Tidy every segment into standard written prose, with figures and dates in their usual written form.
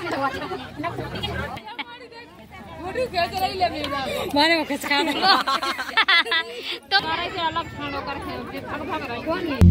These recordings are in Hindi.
मारे वो कुछ खाना तो मारे से अलग खाना करके भाग भाग रहा कौन है।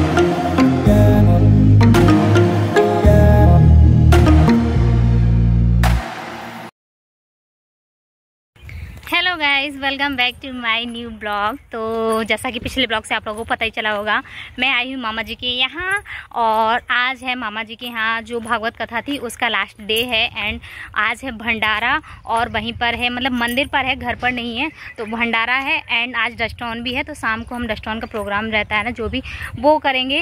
Hello guys, welcome back to my new blog. तो जैसा कि पिछले ब्लॉग से आप लोगों को पता ही चला होगा, मैं आई हूँ मामा जी के यहाँ और आज है मामा जी के यहाँ जो भागवत कथा थी उसका लास्ट डे है। एंड आज है भंडारा और वहीं पर है, मतलब मंदिर पर है, घर पर नहीं है। तो भंडारा है एंड आज डस्टॉन भी है। तो शाम को हम डस्टॉन का प्रोग्राम रहता है ना, जो भी वो करेंगे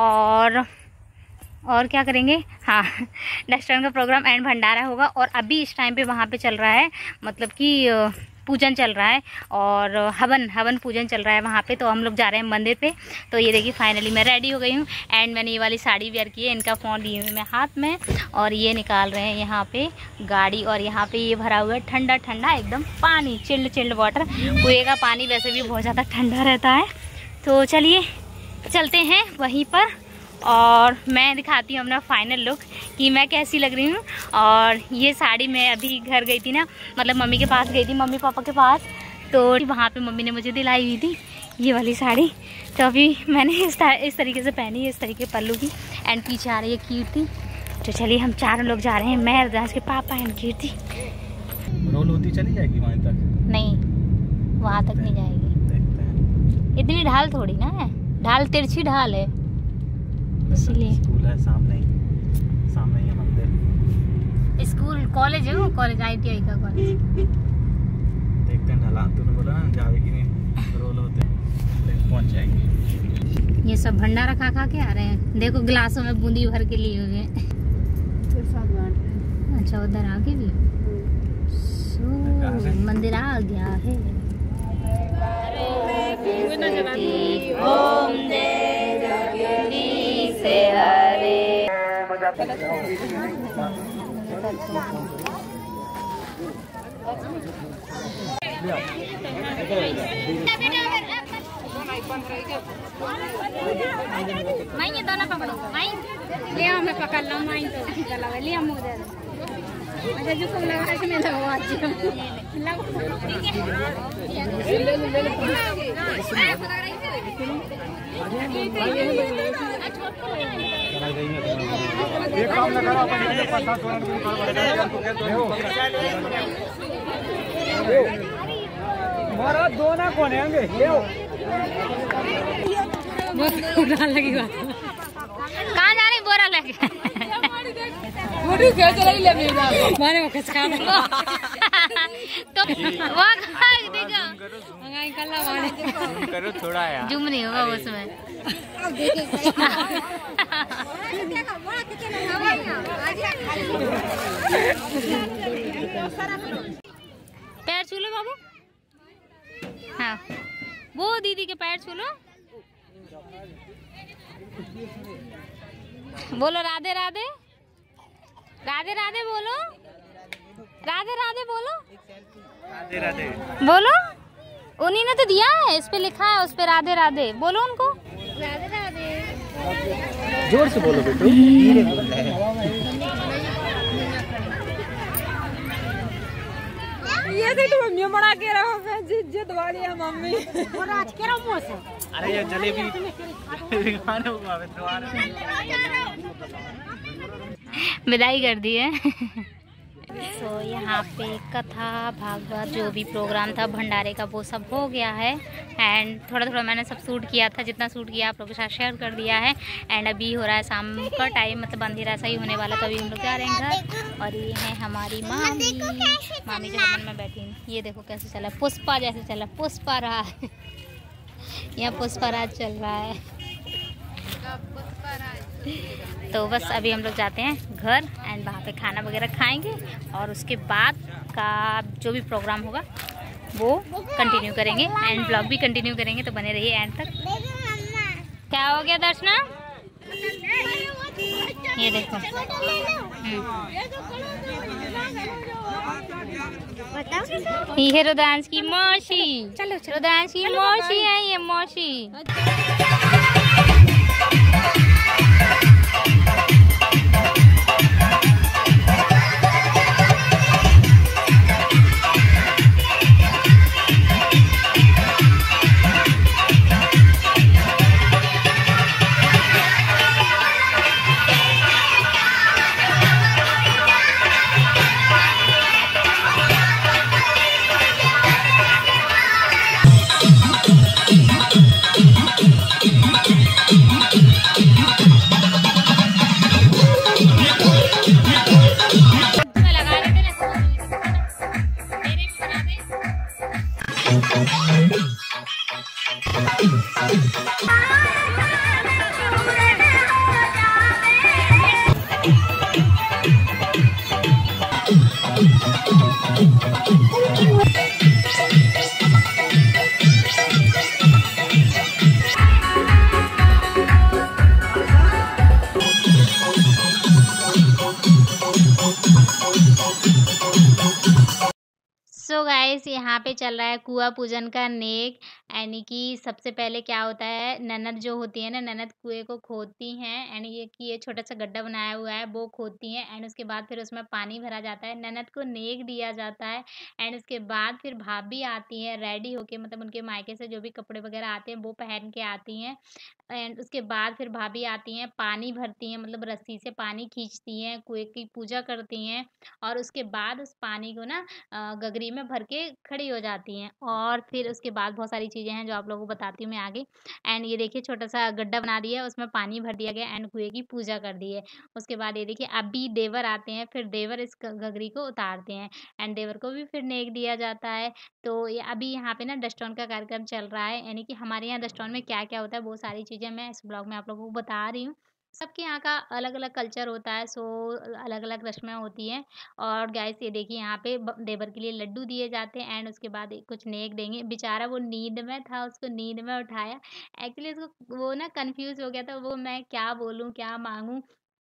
और क्या करेंगे, हाँ डस्टॉन का प्रोग्राम एंड भंडारा होगा। और अभी इस टाइम पे वहाँ पे चल रहा है, मतलब कि पूजन चल रहा है और हवन पूजन चल रहा है वहाँ पे। तो हम लोग जा रहे हैं मंदिर पे। तो ये देखिए फाइनली मैं रेडी हो गई हूँ एंड मैंने ये वाली साड़ी वेयर की है। इनका फ़ोन लिए हुए मैं हाथ में और ये निकाल रहे हैं यहाँ पे गाड़ी। और यहाँ पे ये भरा हुआ है ठंडा ठंडा एकदम पानी, चिल्ड वाटर। कुएं का पानी वैसे भी बहुत ज़्यादा ठंडा रहता है। तो चलिए चलते हैं वहीं पर और मैं दिखाती हूँ अपना फाइनल लुक कि मैं कैसी लग रही हूँ। और ये साड़ी मैं अभी घर गई थी ना, मतलब मम्मी के पास गई थी, मम्मी पापा के पास। तो वहाँ पे मम्मी ने मुझे दिलाई हुई थी ये वाली साड़ी। तो अभी मैंने इस तरीके से पहनी है, इस तरीके पल्लू की। एंड पीछे आ रही है कीर्ति। तो चलिए हम चारों लोग जा रहे हैं, मैं रदास के पापा एंड कीर्ति। रोल होती चली जाएगी वहाँ तक? नहीं, वहाँ तक नहीं जाएगी। इतनी ढाल थोड़ी ना है, ढाल तिरछी ढाल है इसलिए। स्कूल है सामने ही है मंदिर। स्कूल कॉलेज है वो, कॉलेज ITI का कॉलेज। देखते हैं ढलान, तूने बोला ना जाएगी नहीं, रोल होते हैं पहुंच जाएंगे। ये सब भंडारा खा के आ रहे हैं। देखो गिलासों में बूंदी भर के लिए हुए। अच्छा उधर आगे भी मंदिर आ गया है। ओम से हरे माई, ये दोनों पकड़ो माई, ले आओ मैं पकड़ लो माई। तो चलाओ ले आओ उधर। अच्छा जो सब लगा है मैं लगाओ आज ये काम ना करो अपन ये पता थोड़ा मारा दो ना कौन है आगे ले आओ। बोरा लगी बात। कहाँ जा रहे बोरा लेके? मोटी क्या चलाई ले मेरा मारे वो कुछ खाना तो वो देखो मंगाई कल्ला मारे करो थोड़ा यार, जूम नहीं होगा उसमें। पैर छू लो बाबू। हाँ वो दीदी के पैर छू लो। बोलो राधे राधे, राधे राधे बोलो, राधे राधे बोलो, राधे राधे बोलो। उन्हीं ने तो दिया है, इस पे लिखा है, उस पे राधे राधे बोलो उनको। राधे राधे जोर से बोलो बेटो। ये से तो मम्मी बना के रहो मैं जिद वाली है मम्मी और आज के रहो मुंह से। अरे ये जलेबी खाने को आवे तो आ रहे विदाई कर दी है। तो यहाँ पे कथा भागवत जो भी प्रोग्राम था भंडारे का वो सब हो गया है। एंड थोड़ा मैंने सब शूट किया था, जितना शूट किया आप लोगों के साथ शेयर कर दिया है। एंड अभी हो रहा है शाम का टाइम, मतलब अंधेरा ऐसा ही होने वाला। तो अभी हम लोग जा रहे हैं घर। और ये है हमारी मामी जो हवन में बैठी है। ये देखो कैसे चला, पुष्पा जैसे चला, पुष्पा राज यहाँ पुष्पा राज चल रहा है। तो बस अभी हम लोग जाते हैं घर एंड वहाँ पे खाना वगैरह खाएंगे और उसके बाद का जो भी प्रोग्राम होगा वो कंटिन्यू करेंगे एंड ब्लॉग भी कंटिन्यू करेंगे। तो बने रहिए एंड तक। क्या हो गया दर्शना? ये देखो ये रुद्रांश की मौसी, रुद्रांश की मौसी है ये मौसी। सो गाइस यहाँ पे चल रहा है कुआं पूजन का नेक। यानी कि सबसे पहले क्या होता है, ननद जो होती है ना, ननद कुएं को खोदती हैं। एंड ये छोटा सा गड्ढा बनाया हुआ है वो खोदती हैं। एंड उसके बाद फिर उसमें पानी भरा जाता है, ननद को नेक दिया जाता है। एंड उसके बाद फिर भाभी आती है रेडी होके, मतलब उनके मायके से जो भी कपड़े वगैरह आते हैं वो पहन के आती हैं। एंड उसके बाद फिर भाभी आती हैं, पानी भरती हैं, मतलब रस्सी से पानी खींचती हैं, कुएं की पूजा करती हैं। और उसके बाद उस पानी को ना गगरी में भर के खड़ी हो जाती हैं। और फिर उसके बाद बहुत सारी चीज़ें हैं जो आप लोगों को बताती हूँ मैं आगे। एंड ये देखिए छोटा सा गड्ढा बना दिया है, उसमें पानी भर दिया गया एंड कुएं की पूजा कर दी है। उसके बाद ये देखिए अभी देवर आते हैं, फिर देवर इस गगरी को उतारते हैं एंड देवर को भी फिर नेक दिया जाता है। तो ये अभी यहाँ पे ना डस्टोन का कार्यक्रम चल रहा है, यानी कि हमारे यहाँ डस्टोन में क्या क्या होता है वो सारी चीज़ें मैं इस ब्लॉग में आप लोगों को बता रही हूँ। सबके यहाँ का अलग अलग कल्चर होता है, सो अलग अलग रस्में होती हैं। और गाइस ये देखिए यहाँ पे देवर के लिए लड्डू दिए जाते हैं एंड उसके बाद कुछ नेक देंगे। बेचारा वो नींद में था, उसको नींद में उठाया। एक्चुअली उसको वो ना कंफ्यूज हो गया था, वो मैं क्या बोलूँ क्या मांगूँ।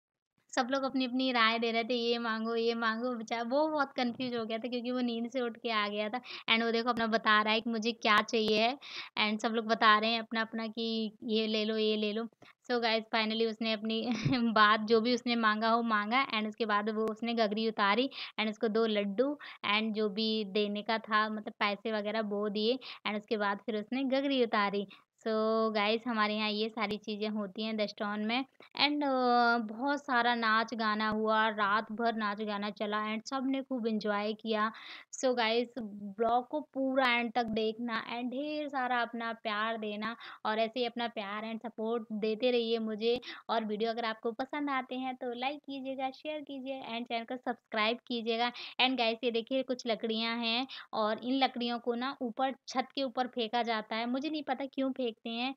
सब लोग अपनी-अपनी राय दे रहे थे, ये माँगो, बेचारा वो बहुत कन्फ्यूज़ हो गया था क्योंकि वो नींद से उठ के आ गया था। एंड वो देखो अपना बता रहा है कि मुझे क्या चाहिए है। एंड सब लोग बता रहे हैं अपना-अपना कि ये ले लो, ये ले लो। सो गाइस फाइनली उसने अपनी बात जो भी उसने माँगा वो माँगा एंड उसके बाद वो उसने गगरी उतारी एंड उसको 2 लड्डू एंड जो भी देने का था मतलब पैसे वगैरह वो दिए एंड उसके बाद फिर उसने गगरी उतारी। सो गाइस हमारे यहाँ ये सारी चीज़ें होती हैं डस्टोन में। एंड बहुत सारा नाच-गाना हुआ, रात भर नाच-गाना चला एंड सबने खूब एन्जॉय किया। सो गाइस ब्लॉग को पूरा एंड तक देखना एंड ढेर सारा अपना प्यार देना और ऐसे ही अपना प्यार एंड सपोर्ट देते रहिए मुझे। और वीडियो अगर आपको पसंद आते हैं तो लाइक कीजिएगा, शेयर कीजिए एंड चैनल को सब्सक्राइब कीजिएगा। एंड गाइस ये देखिए कुछ लकड़ियाँ हैं और इन लकड़ियों को ना ऊपर छत के ऊपर फेंका जाता है। मुझे नहीं पता क्यों फेंकते हैं।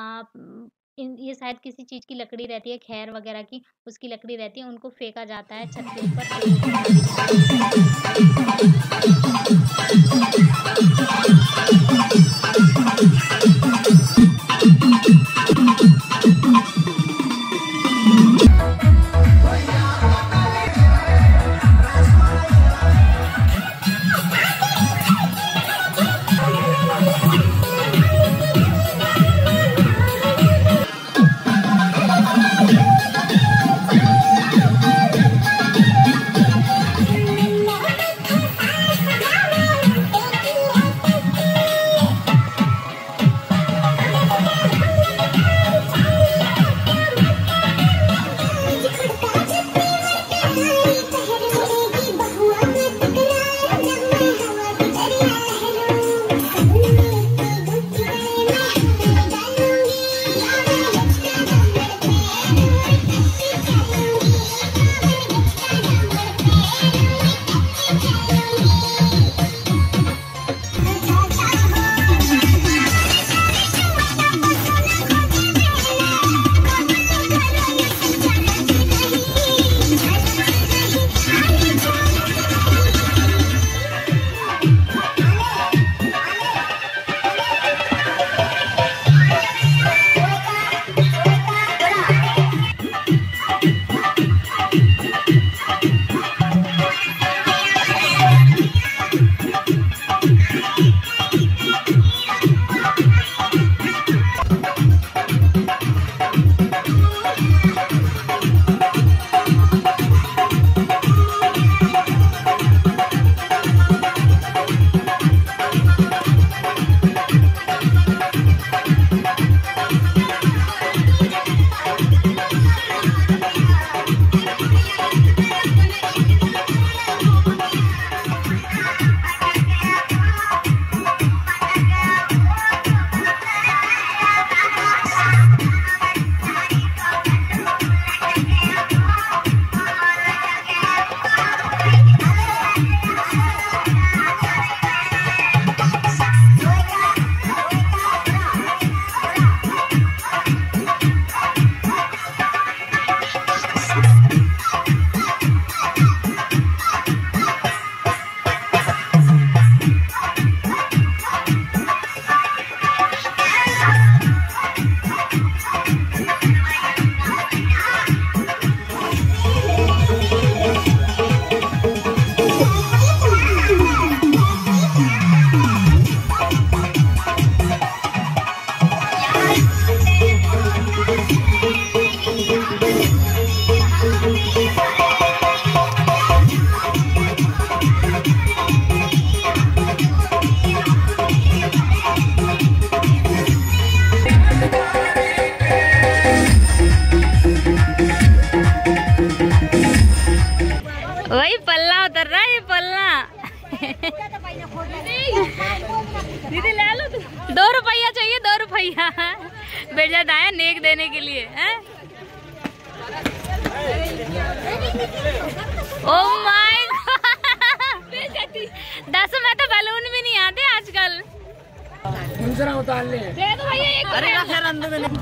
ये शायद किसी चीज़ की लकड़ी रहती है, खैर वगैरह की, उसकी लकड़ी रहती है, उनको फेंका जाता है छत के ऊपर। तो ये सारी पल्ला उतर रहा है, ये पल्ला। दीदी ले लो, 2 रुपया चाहिए, 2 रुपया। बेटा आया नेक देने के लिए है। ओ माय गॉड, 10 में तो बैलून भी नहीं आते आजकल। उतार ले। अरे फिर अंदर में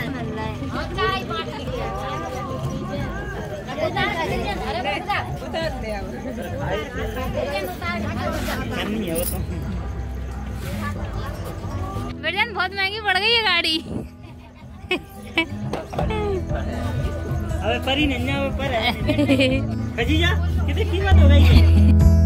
बेटन बहुत महंगी पड़ गई है गाड़ी। अबे परी नन्या पर है। खजीजा कितनी कीमत हो गई है?